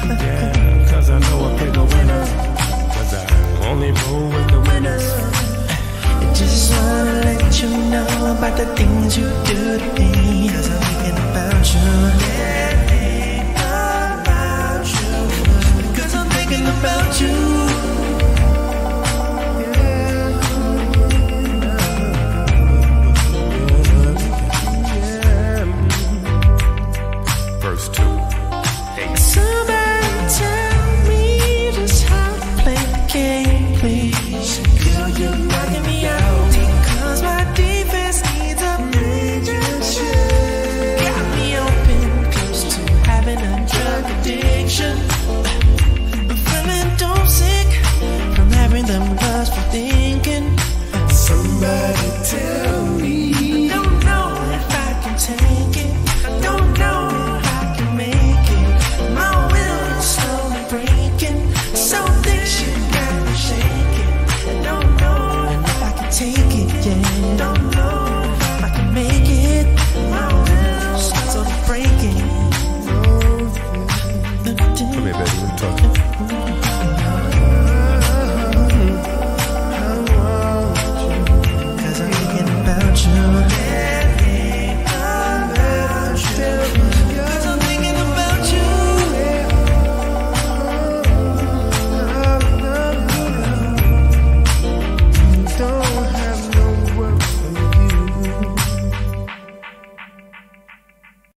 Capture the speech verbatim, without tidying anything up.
Yeah, cause I know I pick a winner. Cause I only roll with the winners. I just wanna let you know about the things you do to me. Cause I'm thinking about you. Thinking about you. Cause I'm thinking about you. Verse two. Hey. Somebody tell me just how to play the game, please. Girl, you're knocking me out because my defense needs a major shift. Got me open, close to having a drug addiction. I'm feeling too sick from having them lustful thinking. Somebody tell me. I don't know if I can take it. I don't know. Take it, yeah. Don't know if I can make it. My will starts on breaking. Come here, baby, let me talk to you.